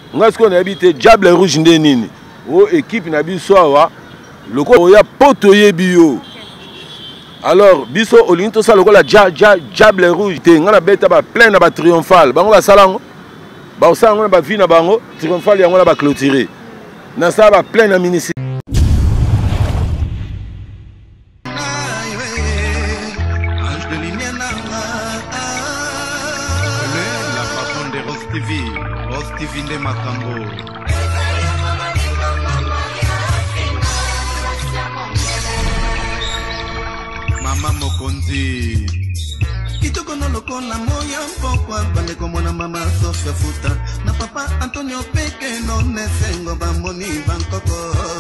nga ce qu'on habité Diable Rouge ndenini o équipe na biso awa loko ya potoye bio. Alors biso olinto sa loko la Diable Rouge te nga na beta ba plein na ba triomphal bango ba salango ba osango ba vie na bango triomphal yango na ba clôturer na sa ba plein na municipal. Vinde Makambo. Mama Mokonzi. Kitoko no loko na moya mpokwa bande komona mama Sofia Futa na papa Antonio Peke no nesengo bamoni bankoko.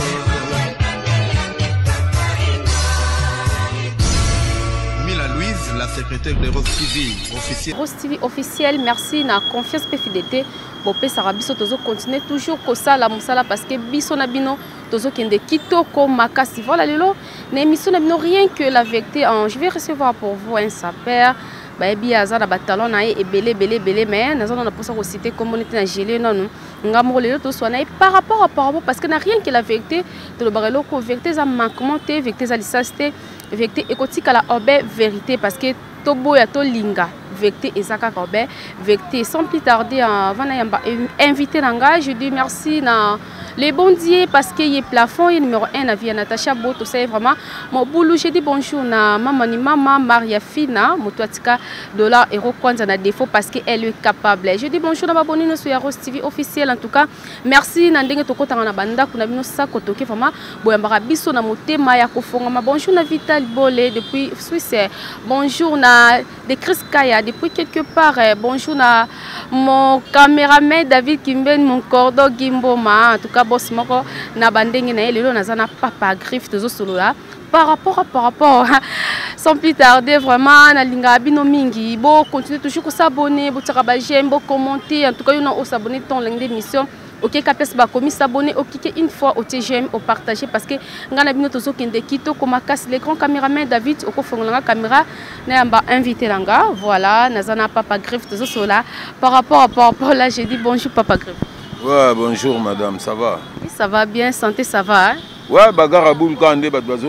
Mila Louise, la secrétaire de Rose TV officielle. Rose TV officielle, merci na confiance et fidélité. Bopé Sarabiso tozo continuer toujours comme ça la musala parce que biso na bino tozo kende kitoko makasi. Voilà lelo na émission na bino rien que la vérité. Je vais recevoir pour vous un saper. Ba ebi azana batalon na e belé mais nazana na posa ko citer comme on était na gelé non ngamo lelo to sona par rapport parce que na rien que la vérité de le barelo ko vérité za manquement te vérité za lisasté vérité écotique à la obé vérité parce que tobo ya to linga vérité ezaka obé vérité sans plus tarder avant na invité nanga je dis merci na les bondiers parce que y plafond et numéro 1 à Natacha Boto c'est vraiment mon boulot. Je dis bonjour na maman Maria Fina motoatika dollar euro kwanza na défaut parce que elle est capable. Je dis bonjour na babonino sur Rose TV officiel en tout cas merci na ndenge tokota na banda kuna bino sako toke vraiment boyambaka biso na motema ya kofonga. Bonjour na Vital Bolé depuis Suisse. Bonjour na de Chris Kaya depuis quelque part. Bonjour na mon caméraman David Kimben mon cordon Gimboma en tout cas boss moko na bandenge na lelo nazana papa griffe tozo solo là par rapport sans plus tarder vraiment na linga bino mingi bo continuer toujours ko s'abonner bo tsaka ba j'aime bo commenter en tout cas yo na o s'abonner ton ligne d'émission OK kapes ba komi s'abonner OK une fois au TGM au partager parce que ngana bino tozo kende kito koma casse l'écran caméraman David oko fongolanga caméra na yamba invité langa voilà nazana papa griffe tozo solo là par rapport là j'ai dit bonjour papa griffe. Ouais, bonjour madame, ça va? Oui, ça va bien, santé, ça va hein? Ouais, bagarre à boule quand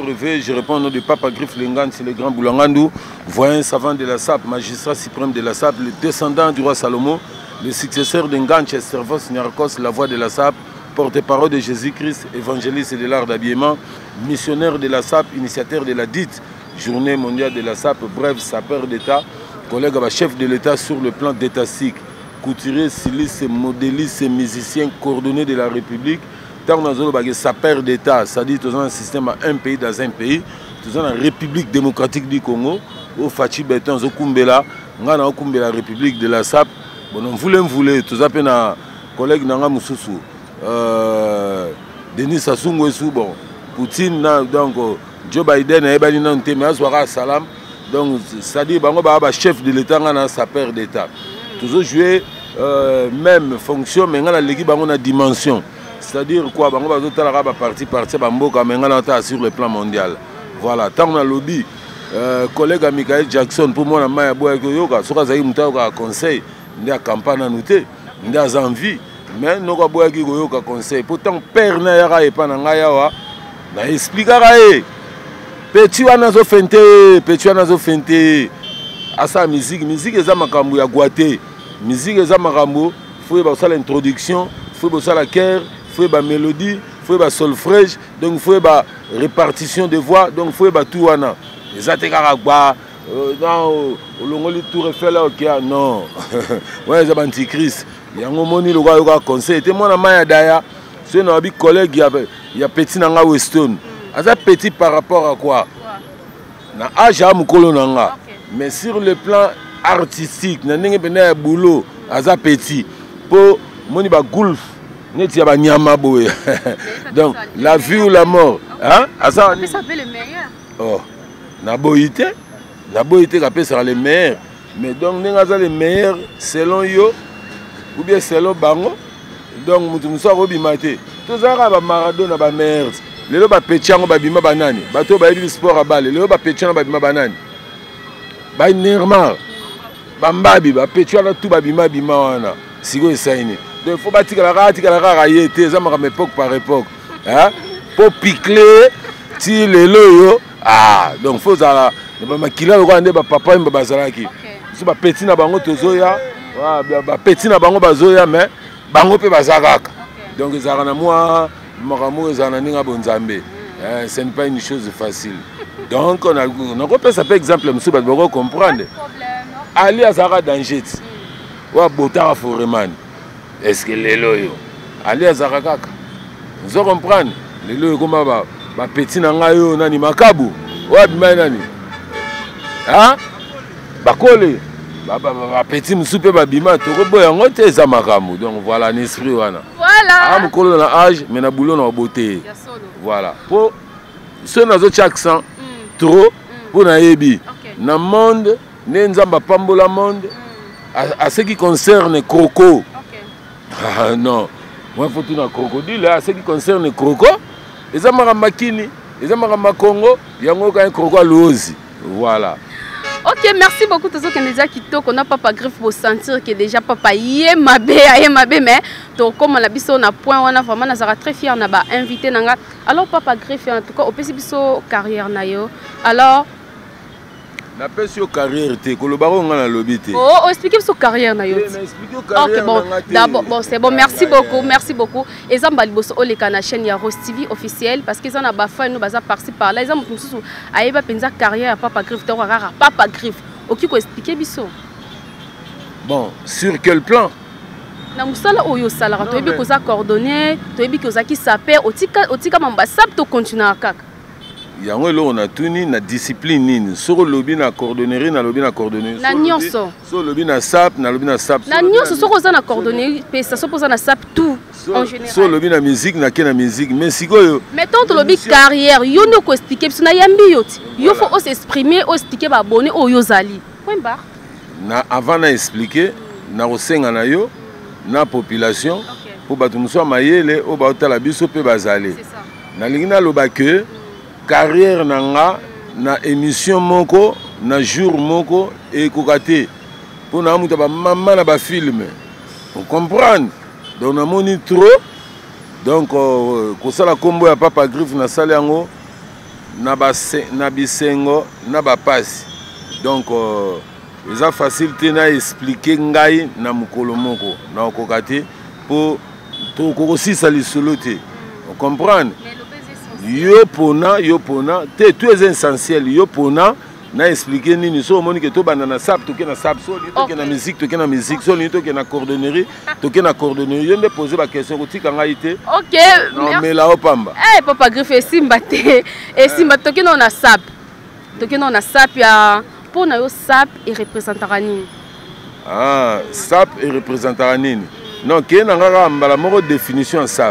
je réponds au nom de Papa Griffe Lengan, c'est le grand Boulangandou, voyant savant de la SAP, magistrat suprême de la SAP, le descendant du roi Salomon, le successeur d'Engan, Chestervos Niarkos, la voix de la SAP, porte-parole de Jésus-Christ, évangéliste de l'art d'habillement, missionnaire de la SAP, initiateur de la dite journée mondiale de la SAP, bref, sapeur d'État, collègue chef de l'État sur le plan d'étatique. Couturier, styliste, modéliste, musicien, coordonné de la République. Tant que nous avons sapeur d'État, c'est-à-dire que nous avons un système à un pays dans un pays. Nous avons la République démocratique du Congo. Au Fachi Beton, au Kumbela, nous avons la République de la SAP. Bon, nous voulons, tous un collègue Nanga Moussousou, Denis Sassou Nguesso, bon, Poutine, donc Joe Biden, Ebani Nante, mais Salam. Donc, c'est-à-dire que nous avons chef de l'État, nous avons sapeur d'État. Toujours jouer même fonction mais ngana l'équipe a une dimension c'est-à-dire quoi bango bazotala ba parti bamboka mais ngana ta sur le plan mondial voilà tant na lobby collègue Michael Jackson pour moi na maya boya ko yoka soka zai mutao ka conseil ndia campagne noté ndia envie mais noko boya ki ko yoka conseil pourtant père na yaka epa na ngaya wa na expliquera petit wana zo fente asa musique eza makambo ya guaté musique eza makambo faut ba ça l'introduction faut ba ça la chœur faut ba mélodie faut ba solfège donc faut ba répartition de voix donc faut ba tout wana eza te kaka gba non olongoli tour Eiffel là OK non ouais eza antichrist yango moni lo ka conseil te mona maya daya c'est no abi collègue ya petit nanga Weston asa petit par rapport à quoi na âge a mukolo nanga. Mais sur le plan artistique, il y a un boulot à petit. Pour moni ba golf, neti ba nyama boye. Donc la vie ou la mort, hein? Ça peut s'appeler le meilleur. Oh, na boité capé sera le meilleur. Mais donc nenga le meilleur selon yo ou bien selon bango. Donc mutu muso robimate. Tous ça ba Maradona ba merde. Lelo ba pechango ba bima banani. Bato ba yi sport à balle. Lelo ba pechango ba bima banani. Ba Neymar, Bambabi, ba Petua tout ba bima wana. Sigo esaini. il faut bâtir la railleté, ça m'a époque par époque. Hein? Pour piquer, si les loyaux, ah, donc faut ça. Makila le roi ndeba papa imba bazalaki. So ba petit na bango tozoya, ba petit na bango bazoya mais bango pe bazalaka. Donc ezara na moi maramu ezana ninga bonzambe. Ce n'est pas une chose facile. Donc on a peut ça par exemple monsieur ba comprendre. Ali azara danger. Wa botara foreman. Est-ce que les loyo Ali azara kaka. Vous comprenez? Les loyo comme ba petit na ngayo nani makabu. Wa bima nani? Hein? Bakole, petit moussoupe babima, tu rebois en haute et amakamu. Donc voilà, l'esprit. Voilà. Ah, mon colo na âge, mais na boulot na beauté. Voilà. Pour ceux qui ont accent, trop, pour na yebi. Na monde, n'enzamba pambola monde, à ce qui concerne Croco. Ah non, moi faut tout na crocodile, à ce qui concerne Croco, les amaramba kini, les amaramba Congo, yango ka un Croco à l'osi. Voilà. Ok, merci beaucoup tous ceux qui déjà quitté qu'on a Papa Griffe pour sentir que déjà Papa yemabé mais donc comme on a biso on a point on a vraiment na sera très fier na ba invité nanga. Alors Papa Griffe en tout cas au pesi biso carrière na yo. Alors na pesi yo carrière te ko lo baro ngana lobité. Oh, expliquez biso carrière na yo. Ok bon, d'abord bon c'est bon, merci beaucoup. Et ça mbali boso oleka na chaîne ya Rose TV officielle parce que ça na ba fan nous baza par-ci par là, ils ont mususu ayeba penza carrière ya Papa Griffe to rara Papa Griffe. Ok ko expliquer biso. Bon, sur quel plan? Na musala oyo sala to yebi ko za coordonner, to yebi ko za ki saper otika mamba sap to continuer kaka. Yango lo on a tuni na discipline nini sur lobby na coordonnerie na lobby na coordonnerie na nyonso sur lobby na sap na lobby na sap na nyonso sur ko za na coordonnerie pe ça so poza na sap tout en général sur lobby na musique na ke na musique mais sikoyo mettons to lobby carrière yo no ko expliquer biso na yambi yoti yo faut aussi exprimer aussi expliquer ba abonné oyo zali point barre na avant na expliquer na kosenga na yo na population pour batu muso mayele o ba otala biso pe bazali na lingina loba que carrière nanga na émission moko na jour moko et kokate pour na muta ba maman na ba film on comprend donc na moni trop donc ko sala kombo ya Papa Griffe na sala yango na bisengo na ba passe donc eza facilité na expliquer ngai na mukolo moko na kokate pour to ko sisa lisolo te on comprend. Yo pona te tout est essentiel yo pona na expliquer nini so moni que to banana sap to ke na sap so to ke na musique so ni to ke na coordonnerie yo ne poser ba question ko tika ngai te. OK non mais la opamba Papa Griffe simba te et simba to ke na sap ya pona yo sap et représentera nini sap et représentera nini non ke na ngara mbala moko définition sap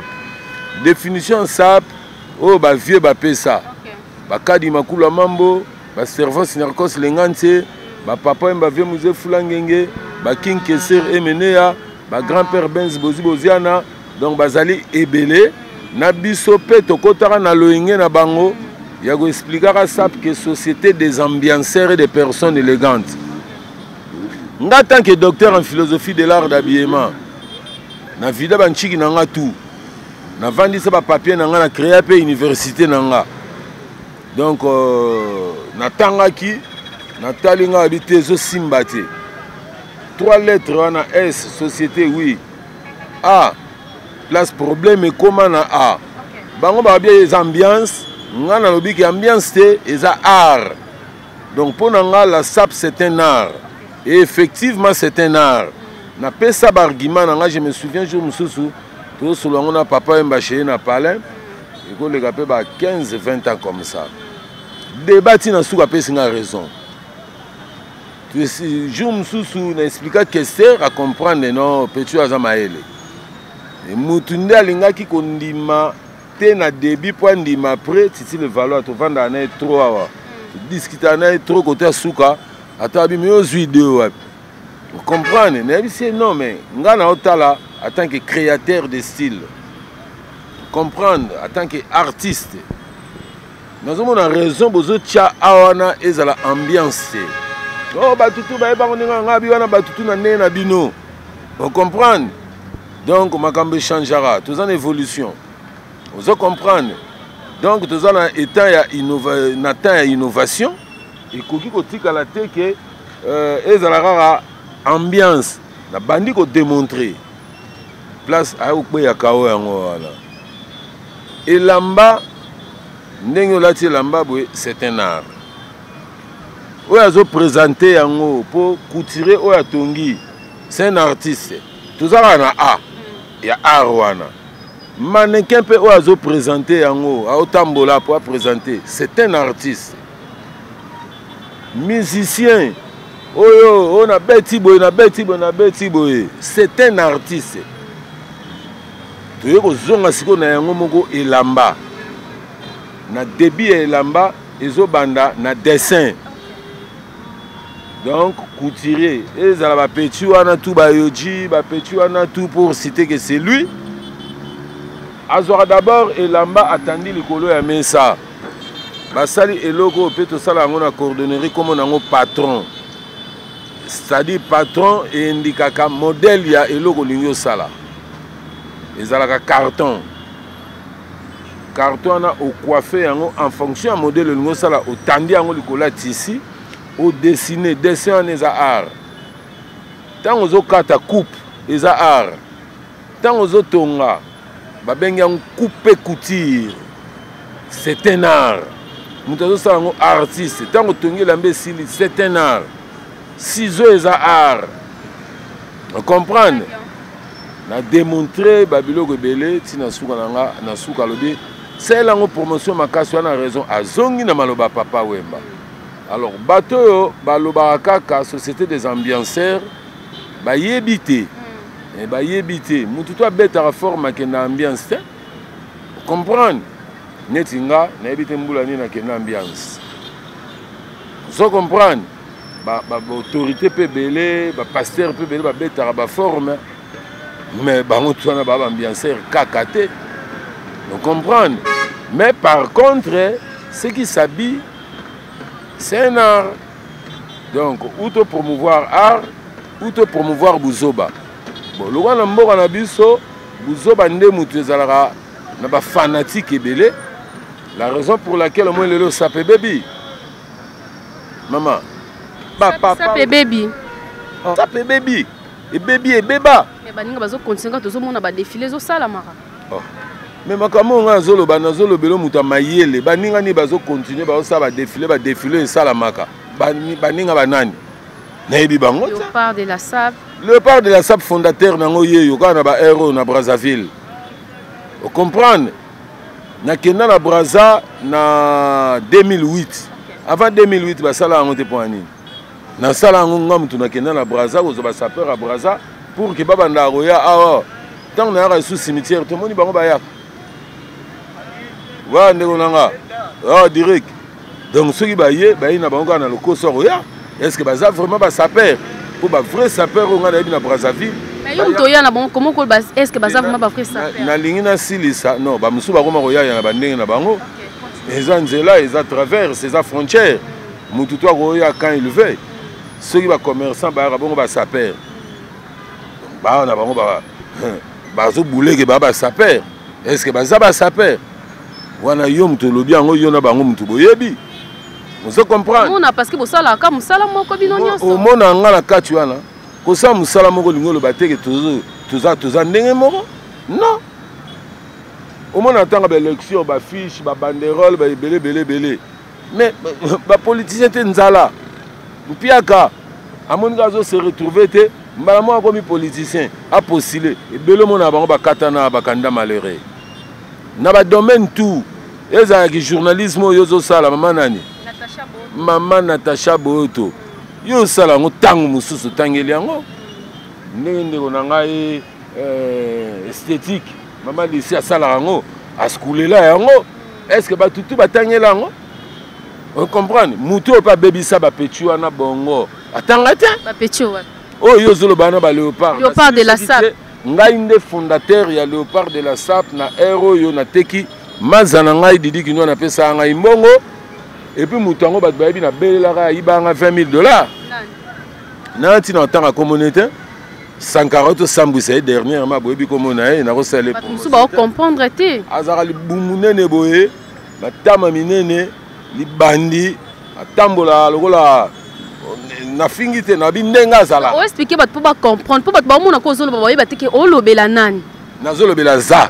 oh ba vieux ba pesa ba kadi makula mambo ba servance narcos lengante ba papa mba vieux musée fulangenge ba king keser emenea ba grand-père Benz boziana donc bazali ebele na biso pe tokotara na loyenge na bango ya go expliquera ça que société des ambianceurs et des personnes élégantes nga tant que docteur en philosophie de l'art d'habillement na vida banchiki na nga tout na vandi sa ba papier na nga na créer pe université na nga donc na tangaki na talinga habité zo simbate 3 lettres wana S société oui A place problème et comment na A bango ba bien les ambiances nga na lobi ki ambiance te eza art donc pour nga la sap c'est un art et effectivement c'est un art na pesa ba argument na nga je me souviens jour mususu tout selon on a papa mbaché na palais et qu'on les gapé ba 15-20 ans comme ça débattre na sous gapé singa raison tu jour mususu na expliquer que c'est à comprendre non petit azamaele et mutunde alinga ki kondima te na début point ndima après titi le valoir to vendre na trop awa discuter na trop côté souka atabi mais aux vidéos vous comprenez non mais ngana otala en tant que créateur de style comprendre en tant qu'artiste nous avons raison bozo tia awana ezala ambiance oh batutu ba eba ngoninga ngabi wana batutu na ne na bino vous comprendre Donc makambo changera, tout en évolution. Vous comprenez? Donc tout en étant ya innovation, et koki kotika la te que ezalaka ambiance na bandi ko démontrer place à ukwe ya kawo yango wala. Et lamba ndenge lati lamba boy c'est un art. Oya zo présenter yango pour couturier oya tongi, c'est un artiste. Tout ça na a ya art wana. Mannequin pe oya zo présenter yango, a otambola pour présenter, c'est un artiste. Musicien oyo on a beti boy na beti boy, c'est un artiste. Toyeko zonga siko na yango moko elamba. Na débit elamba ezo banda na dessin. Donc couturier ezala ba petit wana tout ba yoji, ba petit wana tout pour citer que c'est lui. Azora d'abord elamba atandi likolo ya mesa. Basali eloko pe to sala ngo na coordonnerie comme nango patron. C'est-à-dire patron et indikaka modèle ya eloko lingyo sala. Ezalaka carton. Carton na au coiffé yango en fonction du modèle lingyo sala au tandi yango likola tisi au dessiner dessin en eza art. Tant ozo kata coupe eza art. Tant ozo tonga ba bengi yango coupe couture. C'est un art. Mutazo sala yango artiste. Tant otongi lambe sili c'est un art. Ciseaux eza art. On comprend? Na démontrer babiloko belé tina suka nanga na suka lobi c'est la promotion makasi wana raison azongi na maloba papa Wemba. Alors bateau baloba kaka société des ambianceurs ba yebité et ba yebité mutu to beta forme ke na ambiance te comprendre netinga na yebité mbula ni na ke na ambiance so comprendre ba autorité pe belé ba pasteur pe belé ba beta ba forme. Mais bango twana ba ambianceur kakate. Vous comprenez? Mais par contre, ce qui s'habille, c'est un art. Donc, ou te promouvoir art, ou te promouvoir Buzoba. Bon, le roi Namboka Nabiso, Buzoba nde mutu ezalaka na ba fanatique ebele. La raison pour laquelle moi le sapé baby. Maman. Papa. Sapé baby. Sapé baby. Et baby et beba. Mais baninga bazo continuer to zo mona ba défiler zo sala mara. Oh. Mais makamo nga zolo banazolo belo muta mayele baninga ni bazo continuer ba sa ba défiler sala maka. Baninga banani. Na yebi bango. Léopard de la SAP. Léopard de la SAP fondateur nango yeyo kana ba héros na Brazzaville. Vous comprenez? Na kenda na Brazza na 2008. Avant 2008 ba sala ngote poani. Na sala ngonga mutu na kenda na Brazza ozo ba sapeur à Brazza pour que baba ndaroya awa tant na ra sous cimetière tout moni bango ba ya wa ndeko nanga ah direct donc ceux qui ba na bango na lokoso roya est-ce que baza vraiment ba sapeur pour ba vrai sapeur on na na Brazzaville mais yo to ya na bango comment ko est-ce que baza vraiment ba vrai sapeur na lingi na silisa non ba musu ba ko roya ya na bandenge na bango eza nzela eza travers ces frontières mutu to roya quand il veut ceux qui ba commerçant ba bango ba sapeur ba na bango ba zo boule ke ba sapeur est-ce que baza ba sapeur wana yo mutu lobi yango yo na bango mutu boyebi vous comprenez on a parce que bosala ka musala moko bino nyonso o mona ngala kati wana ko sa musala moko lingolo bateke tuza ndenge moko non au mona tanga ba élection ba fiche ba banderole ba belé mais ba politicien te nzala mpiaka amoni gazo se retrouver te mbala mo akomi politicien a postulé et belo mona bango ba katana ba kanda malheureux na ba domaine tout eza ki journalisme yozo sala Maman Natacha Boto yo sala ngo tangu mususu tangeli yango ndenge ko nanga esthétique maman lycée sala yango askulela yango est-ce que ba tutu batangela yango on comprend muto pa bebisa ba petu wana bongo atanga te ba petu wa oh yo zolo bana ba léopard de la SAP ngai nde fondateur ya léopard de la SAP na héros yo na teki mazana ngai didi kino na pesa ngai mbongo et puis mutango bat bayebi na belela ka ibanga $20,000 nanti na tanga communauté Sankara to Sambwisa dernièrement boyebi komona e na ko sale pour musu ba comprendre te azaka libumunene boye batama minene libandi atambola lokola na fingi te na bindenga zala o expliquer bat pour ba comprendre pour bat ba mona ko zolo ba boye batike o lobela nani na zolo bela za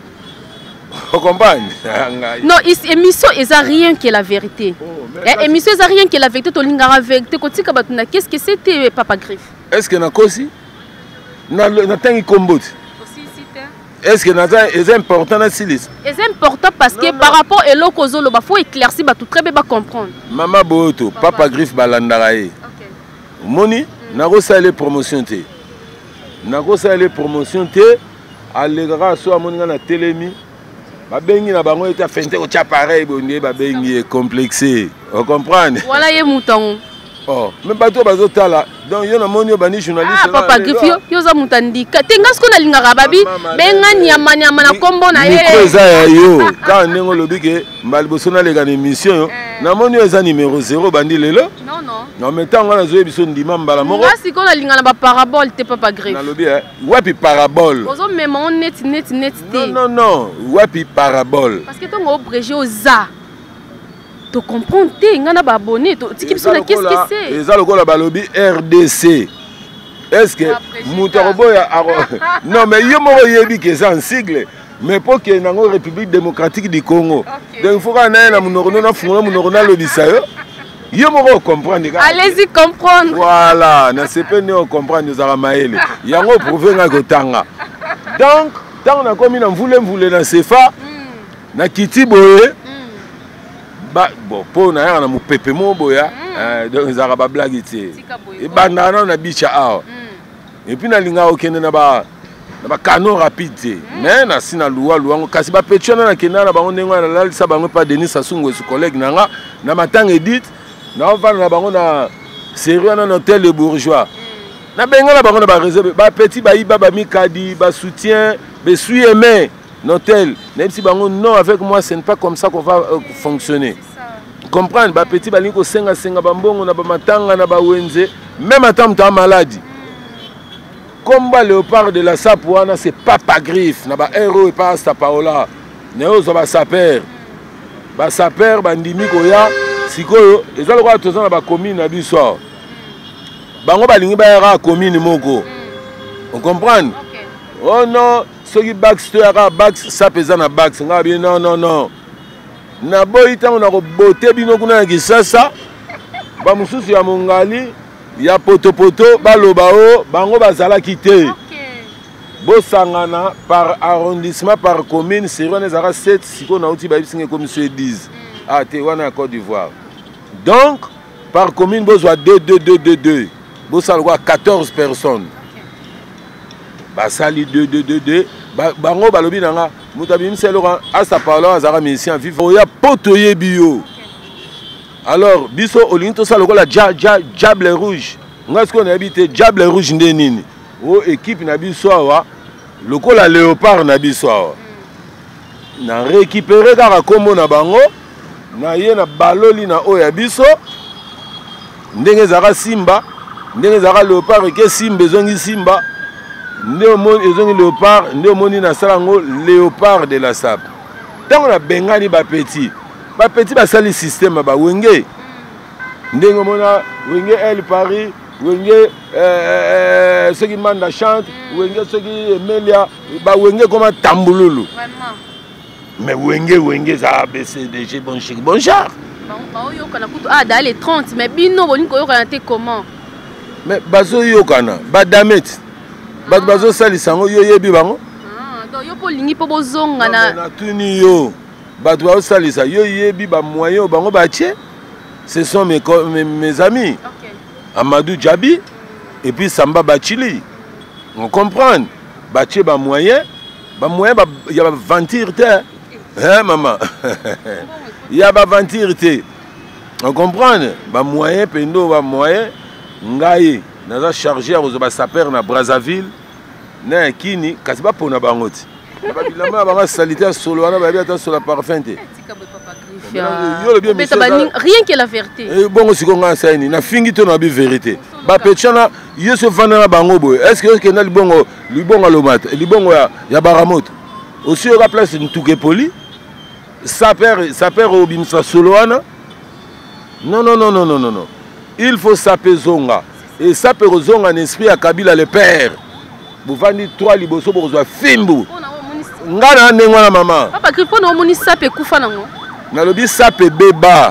on comprend non émission eza rien que la vérité émission eza rien que la vérité to lingara vérité ko tika batuna qu'est-ce que c'était Papa Griffe est-ce que na kosi na tangi komboti est-ce que c'est important na silis c'est important parce que par rapport à l'okozolo ba faut éclaircir ba tout très bien ba comprendre Mama Boto Papa Griffe balandara ye moni na ko sale promotion te na ko sale promotion te alegara so amoni na telemi ba bengi na bango eta fente ko tia pareil bonde ba bengi complexé on comprend voilà ye mouton oh mais bato bazotala donc yo na moni bani journaliste Papa Griffe yo za mutandika tenga sko na lingaka babi benga nyama na kombo na ye mikoza ya yo ka nengo lobike mbali bosona lega na émission yo na moni eza numéro 0 bandi lelo non mais tant on a joué biso ndima mbala moko ngasi ko na lingana ba parabole te Papa Griffe na lobi wapi parabole ozo même on net te non wapi parabole parce que tongo obrégé oza to comprendre te ngana ba abonné to tiki biso na qu'est-ce que c'est eza lokola balobi RDC est-ce que mutaroboya non mais yo moko yebi que c'est un sigle mais pour que nango République démocratique du Congo donc il faut qu'on ait na munoko na fungola munoko na lobisa yo moko comprendre allez-y comprendre voilà na sepe ne comprendre za maele yango prouver nga kotanga donc tant on a commis na mvule na sefa na kiti boye ba bon po na ya na mupepe mo boya donc za ba blague te e banda na bicha awa et puis na linga okende na ba canon rapide mais na sina luango kasi ba petchona na kenda na bango ndengo na lalisa bango pa Denis Sassou Nguesso collègue nanga na matanga edit na vana na bango na sérieux na hôtel de bourgeois na benga na bango na ba réserve ba petit ba iba ba mikadi ba soutien be sui aimé hôtel même si bango non avec moi ce n'est pas comme ça qu'on va fonctionner comprendre ba petit ba linko senga ba mbongo na ba matanga na ba wenze même atam ta maladie combat léopard de la Sapuana c'est Papa Griffe na ba héros et pas sta paola neo zo ba saper ba ndimi ko ya sikoyo ezalo kwa toza na ba commune na biso bango balingi ba era commune moko on comprend oh non soki bax to ya bax ça pesa na bax nga bien non na boyi tango na ko bote bino kuna na Kisasa ba mususu ya mongali ya potopoto baloba o bango bazala kité bosangana par arrondissement par commune sérieux ezaka 7 siko na uti ba bisinga comme monsieur 10 ah te wana Côte d'Ivoire donc par commune bozwa 2 bosala quoi 14 personnes basali 2 bango balobi nanga mutabi mselo asa parlo azaka musicien vivre oya poto yebio alors biso olinto sa lokola Diable Rouge nga siko na habité Diable Rouge nde nini o équipe na biso awa lokola Léopard na biso awa na récupérer kaka kombo na bango na ye na baloli na oya biso ndenge zaka Simba ndenge zaka Léopard ke Simba ezongi Simba nde omoni ezongi Léopard nde omoni na salango Léopard de la Sap tango na bengani ba petit basali système ba wenge ndenge mona wenge El Paris wenge ceux manda chante wenge ceux qui Emelia ba wenge comme tambululu mais wenge ça BCDG bon chic bon char bon yo kana kutu dans les 30 mais bino boni ko yo kana te comment mais bazo yo kana ba damet bazo sali sango yo yebi bango donc yo po lingi po bozonga na tuni yo bato baosalisa yo yebi ba moyen bango batie ce sont mes amis Amadou Djabi et puis Samba Bachili on comprend batie ba moyen ya ba ventir te hein maman ya ba ventir te on comprend ba moyen pendo ba moyen ngai naza chargé à ba saper na Brazzaville na kini kasi ba pona bangoti babilama banga salitaire solo wana ba biata sur la parfum te rien que la vérité bon siko nga saini na fingi to na bi vérité ba petchana yeso vana na bango boy est-ce que na libongo lomata libongo ya baramoto aussi au place ntuke poli ça perd au bimsa soloana non il faut saper zonga et saper zonga en esprit à Kabila le père bovandi 3 liboso bozwa fimbu ngana ndengwa na mama papa gripo na omoni sape kufa nango na lobi sape beba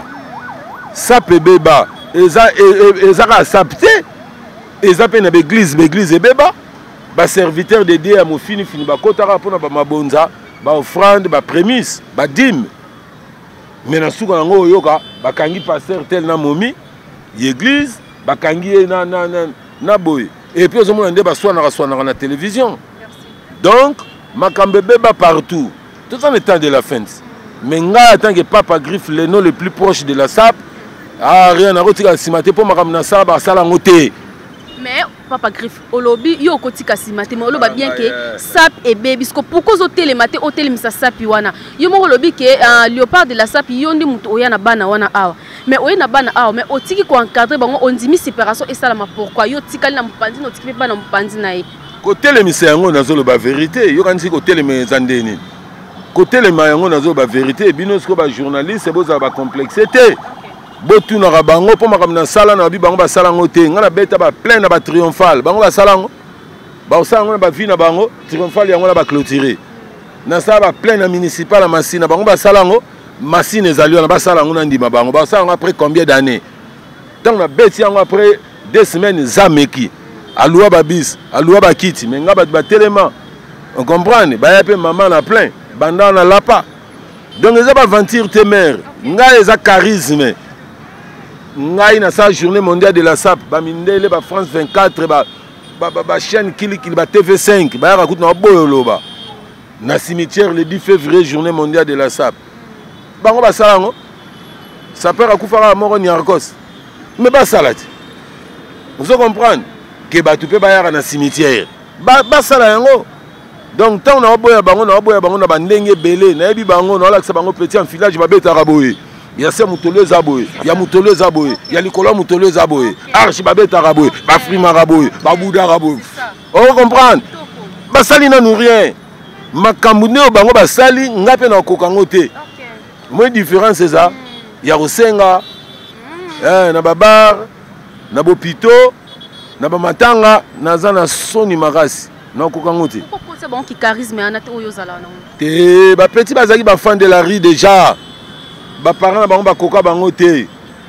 eza ka sapte eza pe na l'église ebeba ba serviteur de Dieu à mo fini ba kotaka pona ba mabonza ba offrande ba prémisse ba dîme mais na suka nango yoka bakangi pasteur tel na momi l'église bakangi na boy et puis ozomona nde baswana na télévision. Donc makambe beba partout tout en étant de la fin mais nga tant que papa griffe le nom le plus proche de la SAP rien à retirer simate pour makambe na sala sala ngote. Mais papa griffe olobi yo kotika simate mo oloba bien que SAP et baby parce que pourquoi zo télématé hôtel misa SAP wana yo mo olobi que léopard de la SAP yo ndi mutu oya na bana wana awa mais oya na bana awa mais otiki ko encadrer bango ondimi séparation et salama pourquoi yo tikali na mpandi no tiki bana mpandi na ye côté les misango nazo ba vérité yo kanisi côté les mezandeni côté les mayango nazo ba vérité bino sko ba journaliste boza ba complexité botu na bango po makamna sala na bi bango ba sala ngote ngana beta ba plein na ba triomphal bango ba sala ngo ba sala ngo ba vie na bango triomphal yango na ba clôturer na sala ba plein na municipal na masina bango ba sala ngo masine ezali na ba sala ngo na ndima bango ba sala ngo après combien d'années tant na beti yango après 2 semaines zameki alua ba bis alua ba kiti mais ngaba ba tellement on comprend ba ya pe maman na plein banda na lapa donc les aventure tes mères nga eza charisme ngai na sa journée mondiale de la SAP ba mindele ba France 24 ba chaîne kili ba TV5 ba raconte na boyoloba na cimetière le 10 février journée mondiale de la SAP bango ba salango ça peut akufara moro ni Arcos mais ba salati vous comprenez que ba tu peux ba yara na cimetière ba sala yango donc tant na boya bango na ba ndenge belé na yebi bango na lakisa bango petit enfilage ba beta raboye ya se mutolo zaboye ya mutolo zaboye ya likolo mutolo zaboye archi ba beta raboye ba frima raboye ba bouda raboye on comprend ba sali na nous rien makambu ne bango ba sali ngape na kokango te moi différence c'est ça ya rosenga na babar na bopito na ba matanga na zana soni magasi na kokango te pourquoi c'est bon qui charisme anate oyo zala na te ba petit bazaki ba fan de la rue déjà ba parents na bango ba koka bango te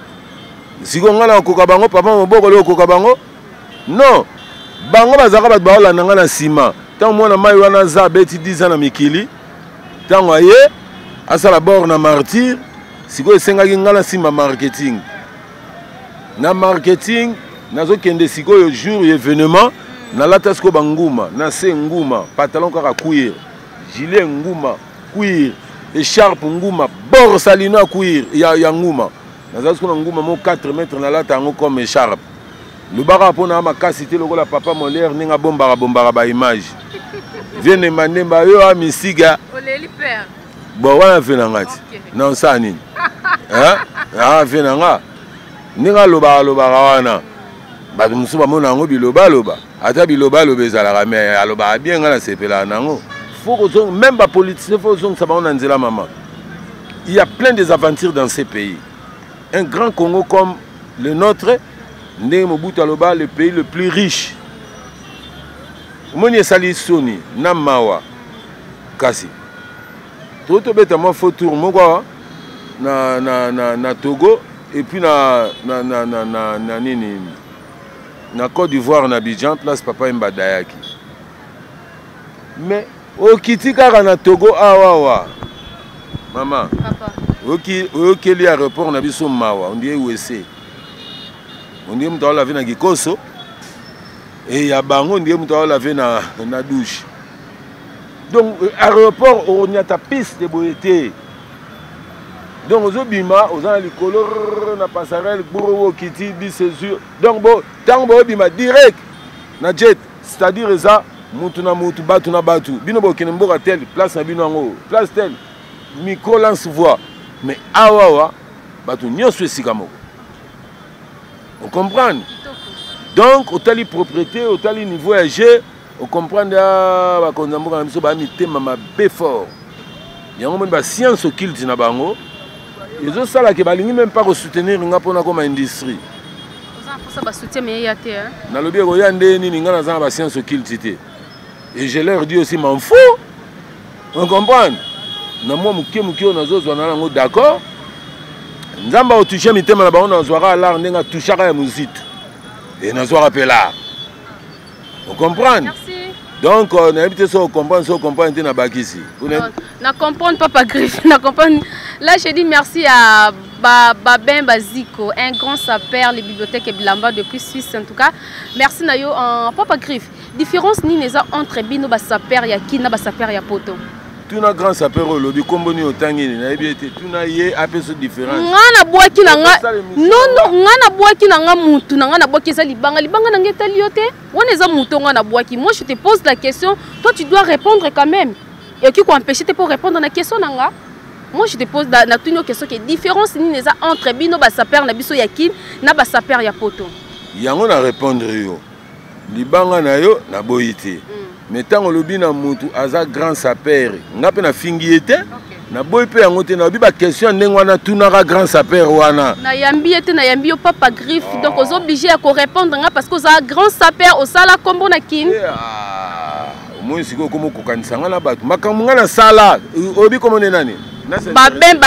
siko ngana koka bango papa moboko le koka bango non bango bazaka ba baola nanga na sima tant mwana mai wana za beti 10 ans na mikili tant aye asala bord na martyr siko esengaki ngana sima marketing nazo kende siko yo jour événement na lata siko banguma na se nguma pantalon kaka cuir gilet nguma cuir écharpe nguma bord salino cuir ya nguma nazo siko nguma mo 4 mètres na lata ngo comme écharpe le bara pona makasi te lokola papa molaire ninga bombara ba image vienne mandemba yo a misiga oleli père bon wana fena ngati na nsani hein fena nga ninga loba wana ba musu ba mona ngo biloba ata biloba ezalaka mais aloba bien nga na sepela nango faut que même ba politique faut que ça ba on nzela maman il y a plein des aventures dans ces pays un grand Congo comme le nôtre ndenge Mobutu aloba le pays le plus riche moni esali soni na mawa kasi toto beta mo faut tour moko na Togo et puis na nini na Côte d'Ivoire na Abidjan place papa Mbadayaki mais okiti kaka na Togo awawa maman papa okeli aéroport na biso mawa on dit USA on dit muto la vie na Gikoso et ya bango on dit muto la vie na douche donc aéroport on y a ta piste de boyeté donc aux obima aux en likolo na passerelle buro kiti bisezur donc bo tango obima direct na jet c'est-à-dire ça mutu na mutu batu na batu bino bo kenemboka tel place na bino ngo place tel micro lance voix mais awawa batu nyonso esika moko on comprend Donc otali propriété otali niveau ya jeu ocomprendre bakonza mboka na biso bamitema mabe fort yango moni bascience occulte na bango ezosalaka balingi même pas kosoutenir nga mpona koma industrie nalobi ekoya nde nini nga naza na bascience occulte te et je leur dis aussi m'en fous on comprend na mwa moke oyo nazozwa na yango d'accord nzambe aotouche mitema na bango nazwaka alar ndenge atouchaka ya muzito e nazwaka mpe lar on comprend donc nayebi te so ocomprendre te na bakisi na comprendre Papa Griff na comprendre là je dis merci à Babin Baziko un grand sapeur les bibliothèques et Bilamba depuis Suisse en tout cas merci na yo Papa Griff différence ni neza entre bino ba sapeur ya kina ba sapeur ya poto tout na grand sapeur au lobby komboni otangi na yebi te tout na ye apeso différence ngana boaki na nga non ngana boaki na nga mutu na ngana boaki za libanga na ngetali yote on eza mutu ngana boaki moi je te pose la question toi tu dois répondre quand même et qui empêcher te pour répondre na question nanga moi je te pose na toute une question qui différence ni neza entre bino ba sapeur na biso ya kin na ba sapeur ya poto yango na répondre yo libanga na yo na boyité mais tant lobi na mutu aza grand sapeur nga pe na fingi ete na boy pe yango te na bi ba question ndenge wana tunaka grand sapeur wana na yambi ete na yambi yo Papa Griff donc os obligé à répondre nga parce que za grand sapeur au sala kombo na kin moi siko komo kokanisa nga na bato makambo nga na sala obi komo ne nani Babin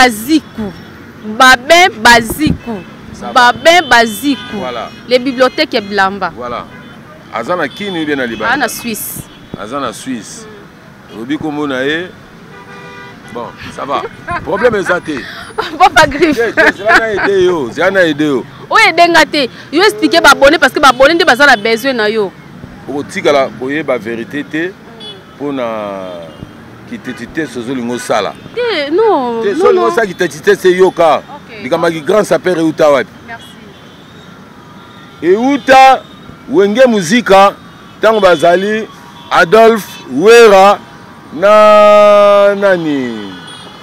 Baziko voilà les bibliothèques ya Bilamba voilà azana kini bien na Liban na Suisse azana Suisse obi komo na ye bon ça va problème exacté Papa Griff c'est na aidé yo o edenga te yo expliquer ba bonné parce que ba bonné nde bazala besoin na yo o tikala boye ba vérité te pona kitete sozolingo sala non te solingo sa kitete c'est yoka likamaki grand sapeur euta wapi merci euta wenge muzika tango bazali Adolphe Wera na nani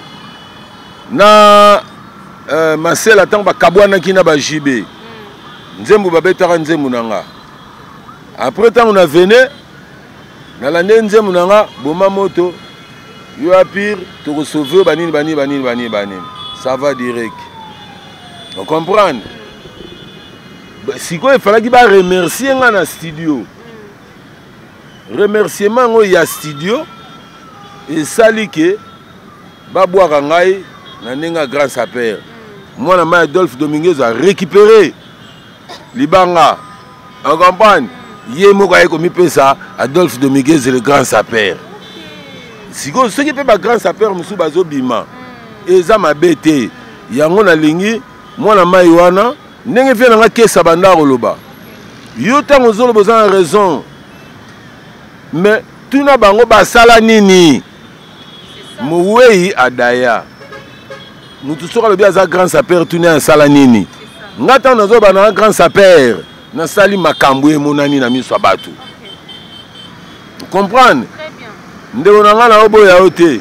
na Marcel tango bakabwana kina ba JB nzembo babetaka nzembo nanga après tango na vene na lande nzembo nanga boma moto yo apire to sauver banini ça va direct on comprend si quoi il fallait qu'il va remercier nga na studio remerciement ngo ya studio et sali que ba boire ngai na nenga grand sapeur moi na ma Adolphe Dominguez a récupéré libanga on comprend yé moko ay komi pesa Adolphe Dominguez le grand sapeur si quoi ce qui peut ba grand sapeur musu bazo bima eza mabete yango na lingi moi na mai wana ndenge vient nga kesa banda koloba yo tango zolo besoin de raison mais tuna bango basala nini mouwei adaya mutu soka lobi aza grand sapeur tuna asala nini nga tango nazo bana grand sapeur na sali makambo emonani na miso bato comprendre ndeko na nga na oboya ote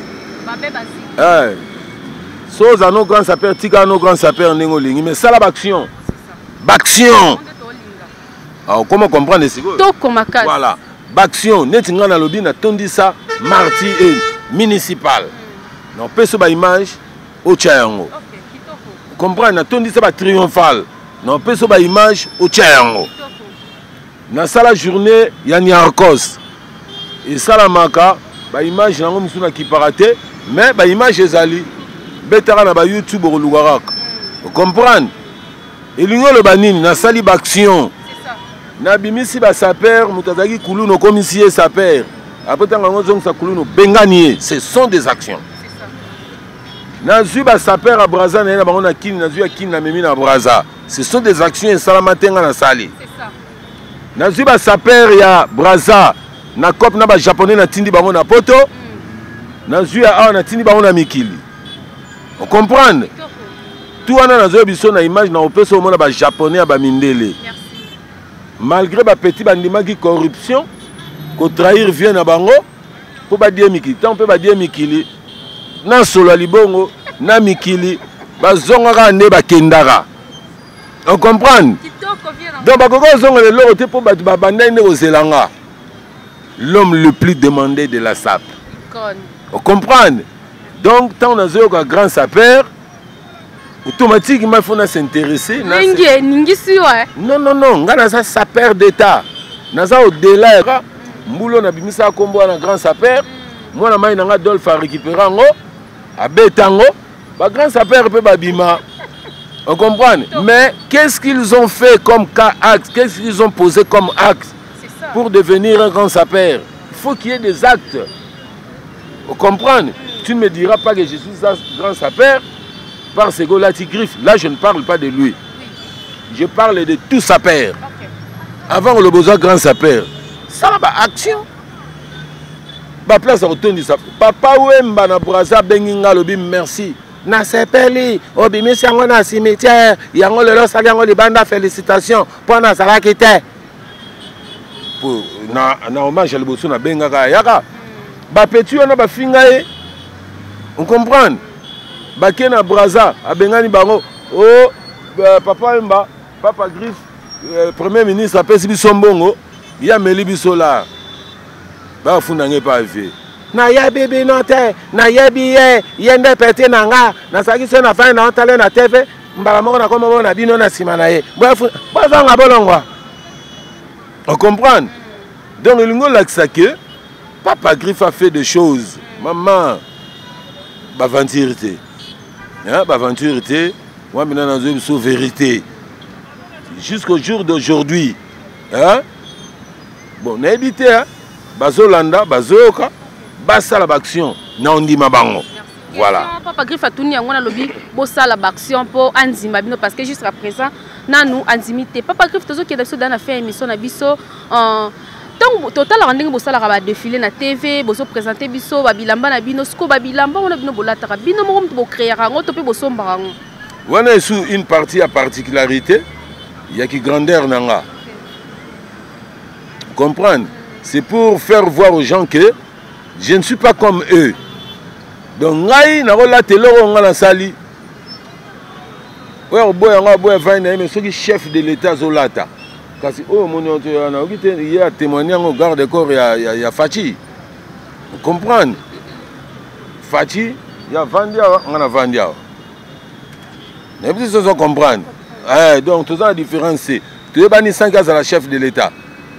soza no grand sapeur tika no grand sapeur ndenge lingi mais sala baction Baction. Alors comment comprendre c'est quoi? Voilà. Baction. Neti nga na lobi na tondisa marti et municipal. Non peut so ba image au Tchayango. Comprendre na tondisa ba triomphal. Non peut so ba image au Tchayango. Na sala journée ya Niarkos. Et sala maka ba image nango musuna ki parate mais ba image ezali betara na ba YouTube ko lugaraka. Vous comprenez? Et l'union le banine na sali baction na bimisi ba sapeur mutazaki kuluno commissaire sapeur après tant ngo zong sa kuluno benganie ce sont des actions na zu ba sapeur à Braza na bango na kini na zu ya kini na memi na Braza ce sont des actions et salamatenga na sali c'est ça na zu ba sapeur ya Braza na cop na ba japonais na tindi bango na poto na zu ya na tindi bango na mikili on comprendre tout wana nazo biso na image na opesa au monde ba japonais ba mindele malgré ba petit bandima qui corruption ko trahir vient na bango pour ba die mikili tant peut ba die mikili na solo libongo na mikili ba zonga ka nde ba kendara on comprend Donc l'homme le plus demandé de la SAP. Vous comprenez? Donc tant on a un grand sapeur, automatiquement il faut s'intéresser. Non, on a un sapeur d'État. On a au-delà. Moulo na bimisa kombo na grand sapeur. Moi na mai na Dolph a récupéré ngo. A betango. Ba grand sapeur peut babima. On comprend? Mais qu'est-ce qu'ils ont fait comme acte? Qu'est-ce qu'ils ont posé comme acte pour devenir un grand sapeur? Il faut qu'il y ait des actes. Vous comprenez? Tu ne me diras pas que je suis un grand sapeur parce que là tu griffes. Là je ne parle pas de lui. Je parle de tout sapeur. Avant le besoin grand sapeur. Ça va action. Ba place à retourner ça. Papa Wemba na braza benginga lobi merci. Na sepeli obimi sango na cimetière yango lelo sali yango libanda félicitations pour na salaki te. Pour na hommage à l'ebosso na bengaka yaka. Ba petit na ba fingaye. On comprend? Ba kena braza abengani bango oh papa Wemba papa Griff premier ministre apesi biso mbongo. Il y a Meli Bisola. Ba fundange pa vie. Na ya bébé note, na ya billet, yende pété nanga, na saki so na fa na tale na TV, mbala moko na koma na bino na sima na ye. Ba zanga bolongwa. On comprend? Donc le ngo laksa que papa Griff a fait des choses. Maman ba venturité. Hein, ba venturité, moi maintenant dans une vérité. Jusqu'au jour d'aujourd'hui, hein? Bon, on a évité, hein? Bazolanda, Bazoka, Bassa la action, Nandima Bango. Voilà. Papa Griff a tourné en lobby, Bossa la action pour Anzima Bino, parce que jusqu'à présent, nous Anzimité. Papa Griff, tout ce qui est dans la fait émission Nabiso, donc, total, on a bossa la défilé na TV, bosso présenter biso, babilamba na bino, sko babilamba, on a bino bolata, bino mom to créer un autre peu bosso mbarango. On est sous une partie à particularité, il y a qui grandeur nanga. Comprendre? C'est pour faire voir aux gens que je ne suis pas comme eux. Donc, ngai na rola telo ngala sali. Ouais, boy mais ceux qui chef de l'État zolata. Kasi oh mon na okite il y a témoigné au garde corps il y a Fachi. Vous comprenez? Fachi, il y a Vandia, on a Vandia. Mais vous savez comprendre. Donc tout ça la différence c'est tu es banni 5 ans à la chef de l'État.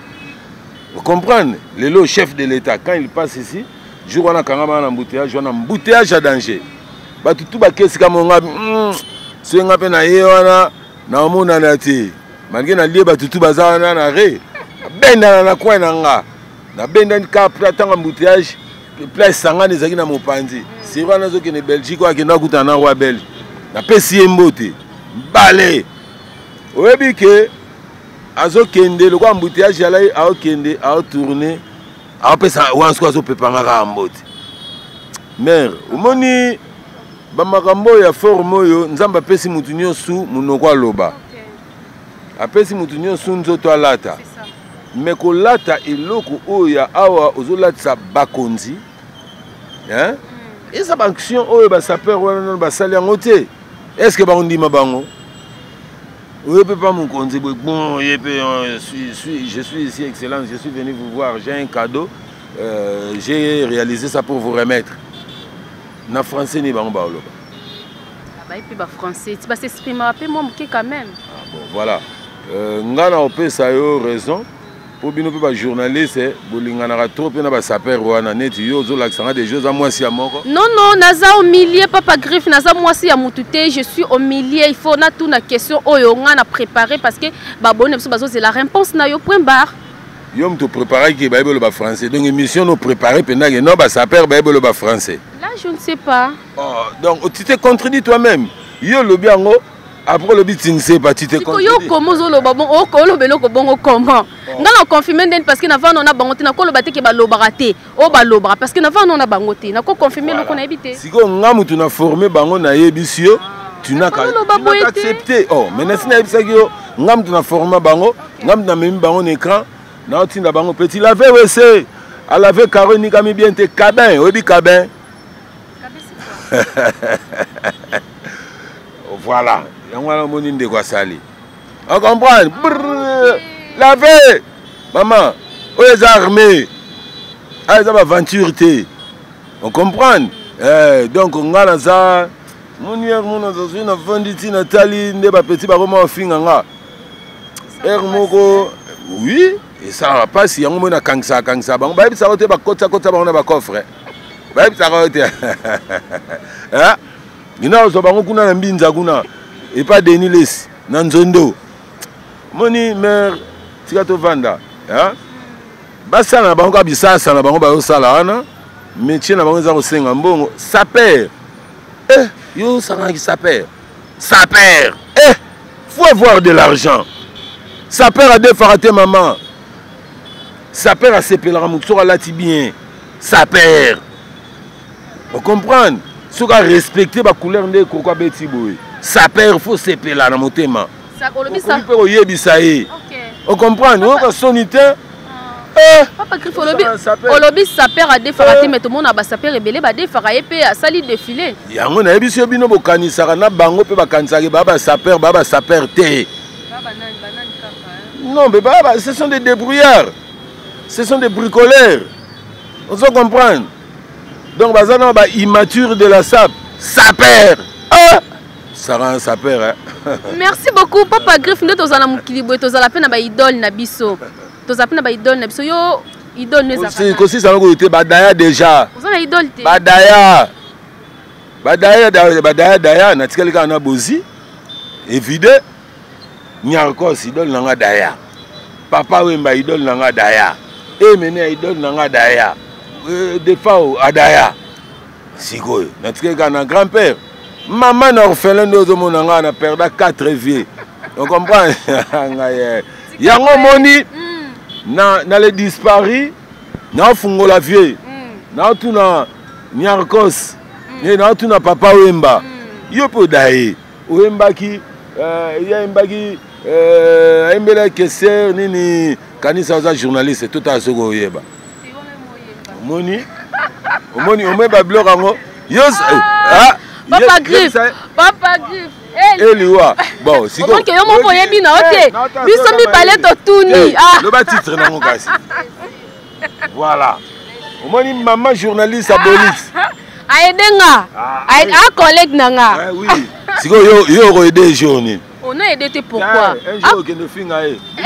Vous comprenez? Le lot chef de l'État, quand il passe ici, je vois un embouteillage à danger. Tout le monde comme on c'est un peu na na nati. Malgré na lié tout bazar na ré. Ben na coin na ben dans cap tant embouteillage, place sanga des na mopandi. C'est vrai na zo que ne Belgique quoi que na kuta na roi belge. Na pesi mbote. Balé. Oyebi que azo kende le quoi embouteillage ya lai a kende a tourner a pesa wansko azo pepanga ka mbote. Mère, omoni ba makambo ya forme yo nzamba pesi mutu nyosu munoko loba. Apesi mutu nyosu nzoto alata. Mais ko lata eloko oya awa ozolata bakonzi. Hein? Et sa action oyo ba sapeur wana ba sali ngote. Est-ce que ba ondima bango? Oui, pas mon compte. Bon, je suis ici, excellence. Je suis venu vous voir. J'ai un cadeau. J'ai réalisé ça pour vous remettre. Na français ni bango baolo. Ah bah et puis bah français. Tu vas s'exprimer un peu moi quand même. Ah bon, voilà. Ngana opé ça yo raison. Pour bino pe ba journaliste, bolingana ka trop pe na ba sapeur wana net yo zo l'accent des choses à moi si à moko. Non naza au milieu papa Griff naza moi si à mutute, je suis au milieu, il faut na tout na question oyo ngana préparer parce que ba bonne biso bazo c'est la réponse na yo point barre. Yo mto préparer ki ba le ba français. Donc émission nous préparer pendant que non ba sapeur ba le ba français. Là je ne sais pas. Oh, donc tu t'es contredit toi-même. Yo le biango après le bit c'est pas tu t'es contredit. Yo comment zo lo babon o ko lo belo ko bongo comment. Ngana confirmer den parce que na va on a bangote na ko lo baté ke ba lo baraté. O ba lo bara parce que na va on a bangote na ko confirmer lo ko na éviter. Si ko ngamu tu na formé bango na yebisio. Tu n'as qu'à accepter. Oh, mais n'est-ce pas que ngam tu na formé bango, ngam na même bango écran, na tu na bango petit laver WC, à laver carreau ni kami bien te cabin, obi cabin. Voilà, yango na moni ndeko sali. On comprend. laver. Maman, où les armées? Ah, ils ont aventure. On comprend? Donc, on a ça. Mon hier, mon associé, on a vendu Nathalie, on a petit baron finanga. Oui, et ça va pas si on a kangsa. Bon, bah, ça va être bakota, on a bakofre. Bah, ça va être. Hein? Il y a un mbinza kuna et pas Denilis, Nanzondo. Moni mère, tikato vanda. Hein? Basa na bango bisa sana bango ba osala ana. Métier na bango za ko senga mbongo, ça perd. Yo ça qui ça perd. Ça perd. Faut avoir de l'argent. Ça perd à défarater maman. Ça perd à sepeler mutso la bien. Ça perd. On comprend? Si on respecte la couleur de coco beti boy, ça perd, faut se peler dans mon thème. Ça on comprend, on sonité. Papa Griff olobi ça perd à défarater mais tout le monde a ça perd rebelle ba défarayer pe à sali défilé. Ya ngona ebiso bino bokanisa na bango pe bakanisaki baba ça perd té. Baba nan kaka. Non mais baba ce sont des débrouillards. Ce sont des bricoleurs. On se comprend. Donc, bazana ba immature de la SAP, ça perd. Ça rend ça perd. Hein? Merci beaucoup, Papa Griff. Nous sommes en Mukilibo, nous sommes à peine à idole Nabiso. Nous sommes à peine à idole Nabiso. Yo, idole nous avons. C'est aussi ça nous était Badaya déjà. Vous avez idole. Badaya. Natikali kana bozi. Évidé. Nyarkos idole nanga Daya. Papa Wemba idole nanga Daya. Emene idole nanga Daya. Des fois Adaya Sigo notre grand-père maman n'a orphelin de mon a perdu 4 vieux on comprend yango moni na les disparu na fungola vieux na tuna nyarkos na tuna papa Wemba yo po daye Wemba ki ya mbaki embela kesser nini kanisa za journaliste tout à soko yeba Moni, on met Bablo Rango. Papa Griff. Eliwa. Bon, si vous avez mon point bien noté. Biso mi palais to tourni. Le bas titre na mon kasi. Voilà. On moni maman journaliste à Bolis. Aedenga. A collègue nanga. Oui. Si yo aider journée. On a aidé pourquoi? Un jour que nous finga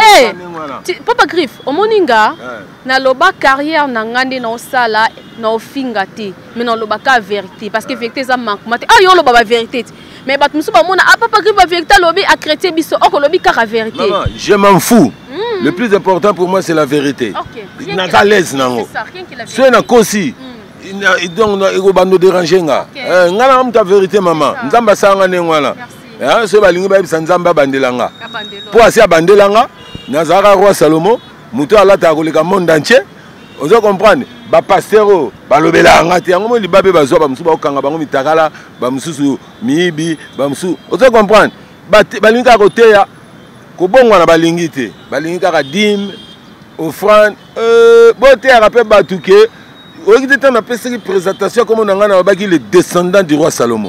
Papa Griff, au moninga na loba carrière na ngande na osala na ofinga te mais na loba ka vérité parce que vérité ça manque mate yo loba ba vérité mais bat musu ba mona Papa Griff ba vérité lobi a chrétien biso o lobi ka vérité. Maman, je m'en fous. Le plus important pour moi c'est la vérité. OK. Na ka l'aise nango. C'est ça, rien qui la vérité. C'est na kosi. Donc ego bando déranger nga. Ngala am ta vérité maman. Nzamba sanga ne ngwana. Hein, ce balingi ba bisa nzamba bandelanga. Pour asia bandelanga, nazara roi Salomo, muto ala ta koleka monde entier. On doit comprendre. Ba pasteur ba lobela ngati yango libabe bazo ba musu ba okanga bango mitakala, ba mususu miibi, ba musu. On doit comprendre. Balingi ka koteya ko bongwa na balingi te. Balingi ka dim offrande bote ya rappel batuke. Oki te na pesi présentation comme on a ngana ba ki le descendant du roi Salomo.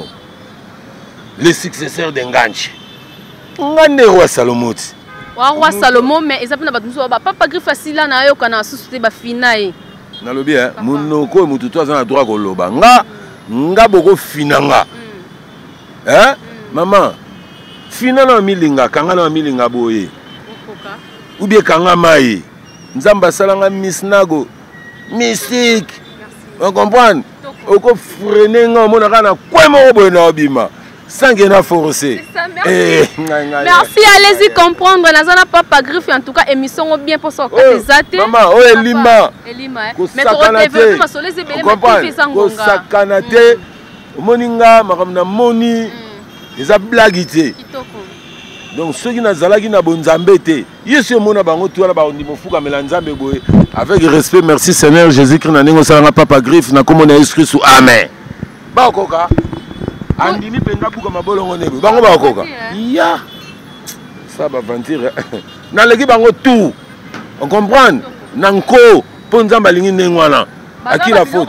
Le successeur d'Enganche. Ngane roi Salomo. Roi Salomo mais ezapina batmuso ba Papa Griff asila na yo kana susute ba finae. Na lobi munoko mutu to azana droit ko loba. Nga boko finanga. Hein? Maman. Finana milinga kanga na milinga boye. Ou bien kanga mai. Nzamba salanga misnago. Mystique. On comprend? Oko freiner nga mona kana kwemo boye na obima. Sans que forcé. Merci, allez-y comprendre. Nazana Papa Griff, en tout cas, émission bien pour ça. Maman, Elima. Mais pour retrouver ma soleil, c'est bien. Sakanate, moninga, makamna moni, les a blaguité. Donc ceux qui n'ont pas bonzambete, ils sont mona bango tout là bas on dit mon fou comme l'anzambe boy. Avec respect, merci Seigneur Jésus-Christ. Na ningo salanga Papa Griff, na comme on a écrit sous Amen. Ba koka. Andimi penga buka mabolongo nego bango ba koka ya ça va mentir na leki bango tout on comprend nanko ponza balingi nengwana akila faute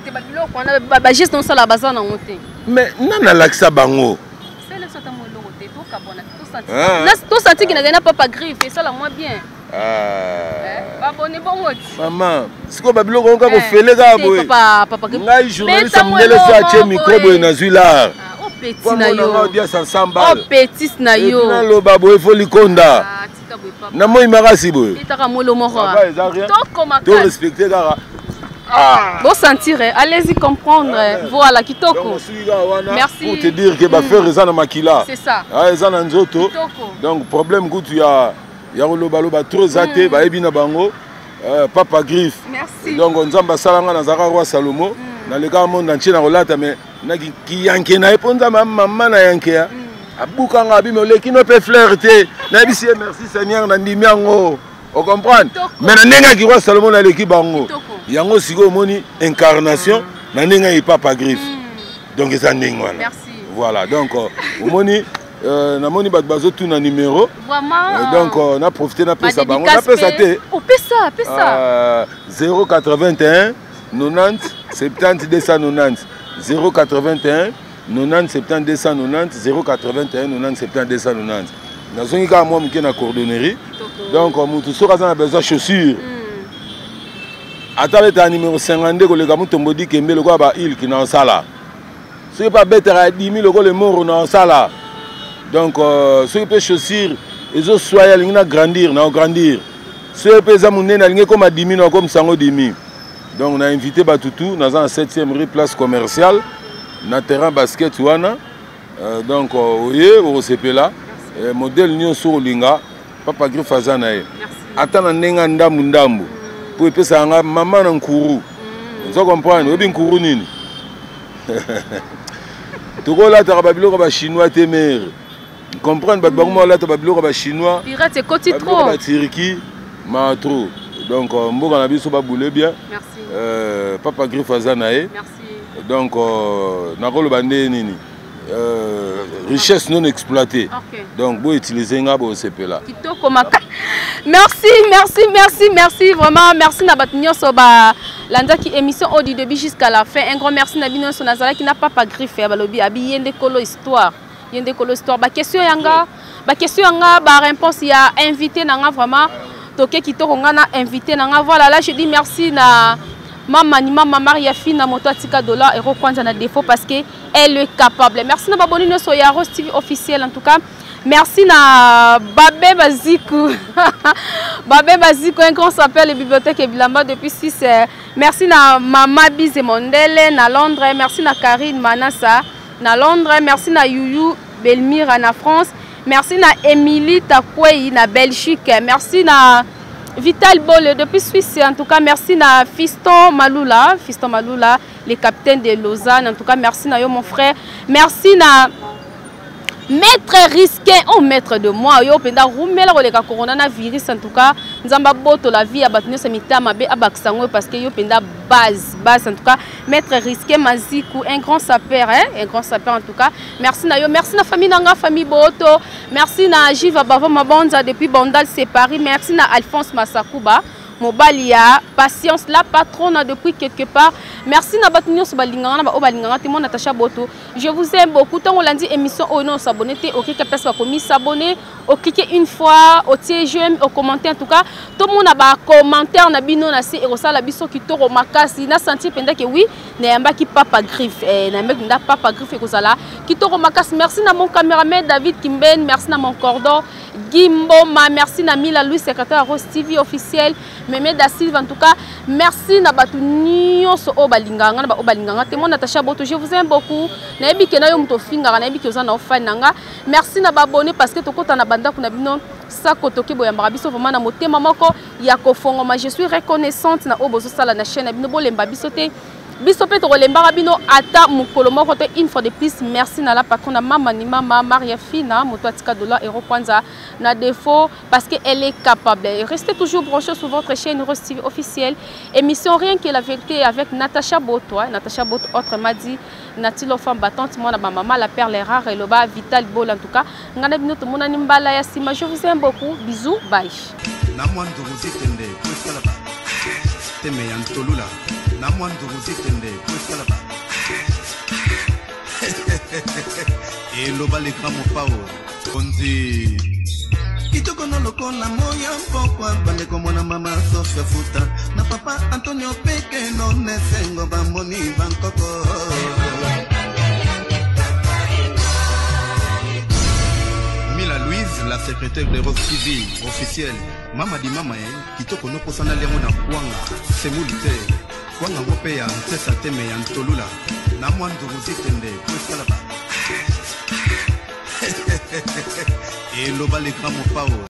ba geste non ça la bazana ngote mais nana laksa bango c'est le sota mo longo te to kabona to Tout senti qu'il n'a pas griffe, et ça la moins bien. Maman, c'est quoi Babylon qu'on a fait les gars? Papa, ngai journaliste amundele so atie micro boye na zwi l'art. Oh petit na yo. On dit ça 100 balles. Oh petit na yo. Et puis loba boye fo likonda. Na moi makasi boye. Itaka molo moko. To respecter gara. Bon sentir, allez-y comprendre. Voilà, kitoko. Merci. Pour te dire que ba faire ça na makila. C'est ça. Ah ça na nzoto. Donc problème que tu as ya loba trop zaté ba ebi na bango. Papa Griffe. Merci. Donc on zamba salanga na zaka roi Salomo na le cas monde entier na rolata mais na ki yanke na eponza maman na yanke ya. Abuka nga bi me le kino pe flirter. Na bi si merci Seigneur na ndimi yango. On comprend. Mais na nenga ki roi Salomo na l'équipe bango. Yango siko moni incarnation na nenga yi Papa Griffe. Donc ça ndingo wana. Merci. Voilà donc au moni na moni bat bazo tout na numéro. Vraiment. Donc on a profité na pesa bango na pesa te. Oh pesa. 081 90 70 290 081 90 70 290 081 90 70 290. Nazongi ka moi mke na coordonnerie. Donc mutu soka za na besoin chaussures. Atale ta numéro 52 ko le ga mutu mbodi kembe le ko ba il ki na sala. Ce pas bête à 10 000 le mort na sala. Donc ceux qui chaussures ils ont soyé na grandir na grandir. Ceux qui ont monné comme à 10 000 comme sango 10 000. Donc on a invité Batutu dans la 7e rue place commerciale na terrain basket wana. Donc oui au CP là modèle nyo sur linga Papa Griffe azana e. Atana nenga ndambu pour pesa nga maman na nkuru. Vous comprenez obi nkuru nini? Tokola ta babilo ba chinois temer. Comprendre babilo la ta babilo ba chinois. Pirate côté trop. Ba Turquie ma trop. Donc mboka na biso ba boule bien. Merci. Papa Griffe azana e. Merci. Donc na ko lo bande nini? Richesse non exploitée. Okay. Donc vous utilisez nga bo CP là. Kitoko maka. Merci vraiment merci na batunyo so ba landa ki émission au du début jusqu'à la fin. Un grand merci na bino so nazala ki na Papa Griffe ya balobi abi yende kolo histoire. Yende kolo histoire ba question yanga ba réponse ya invité nanga vraiment toke kitoko nga na invité nanga voilà là je dis merci na Maman Maria Fina moto atika dollar euro kwanza na défaut parce que elle est capable. Merci na baboni no soya Rose TV officiel en tout cas. Merci na Babé Bazikou. Babé Bazikou un grand s'appelle les bibliothèques et Bilamba depuis 6 heures. Merci na Mama Bize Mondele na Londres, merci na Karine Manassa na Londres, merci na Yuyu Belmire na France. Merci na Émilie Takwei na Belgique. Merci na Vital Bol depuis Suisse, en tout cas merci na Fiston Malula, le capitaine de Lausanne, en tout cas merci na yo mon frère, merci na Maître risqué, oh maître de moi, yo penda rumela koleka corona na virus en tout cas, nzamba boto la vie abatunu se mitama be abaksango parce que yo penda base en tout cas, maître risqué Mazikou, un grand sapeur en tout cas. Merci na yo, merci na famille nanga famille boto, merci na Jiva Bavo Mabonza depuis Bondal c'est Paris, merci na Alphonse Masakuba. Mobalia, patience, la patronne depuis quelque part. Merci na batunyo so balinganga na obalinganga te mon Natacha Boto. Je vous aime beaucoup. Tant on l'a dit émission oh non s'abonner te OK que personne va commis s'abonner, au cliquer une fois, au tiers j'aime, au commentaire en tout cas. Tout le monde a ba commentaire na bino na si et ça la biso qui toro makasi na senti penda que oui, na yamba qui Papa Griffe na mec nda Papa Griffe ko sala qui toro makasi. Merci na mon caméraman David Kimben, merci na mon cordon Gimbo, merci na Mila Louis secrétaire à Rose TV officiel. Meme da Silva en tout cas, merci na batu nyonso o balinganga na ba o balinganga te mon Natacha Boto, je vous aime beaucoup. Na yebi ke na yo mto finga na yebi ke oza na fan nanga. Merci na ba abonné parce que tokota na banda kuna bino sa kotoki boyamba biso vraiment na motema moko ya kofongoma. Je suis reconnaissante na obozo sala na chaîne bino bolemba biso te. Biso pe to lemba bino ata mukolo moko te une fois de plus merci na la patronne Mama Maria Fina moto atika dollar euro kwanza na défaut parce que elle est capable. Restez toujours branchés sur votre chaîne Rose TV officielle. Émission rien que la vérité avec Natacha Boto, Natacha Boto autrement dit Natilo femme battante moi na maman la perle rare et le bas Vital Bol en tout cas. Ngana bino to mona nimbala ya sima. Je vous aime beaucoup. Bisous, bye. Na mwando uzitende kwesala ba. Teme yantolula. Na mwando uzitende kwesala ba. E lo baleka mo pao. mokonzi kitoko na lokola moya mpokwa bandeko mwana mama Sofia Futa na papa Antonio Peke no nesengo bamoni bankoko Mila Louise, la secrétaire de Rose TV officielle mama di mama kitoko no posana liamo na kwanga semulite kwanga ngope ya ntesa teme ya ntolula na mwandu muzitende kwesala ba Elo baleka mopao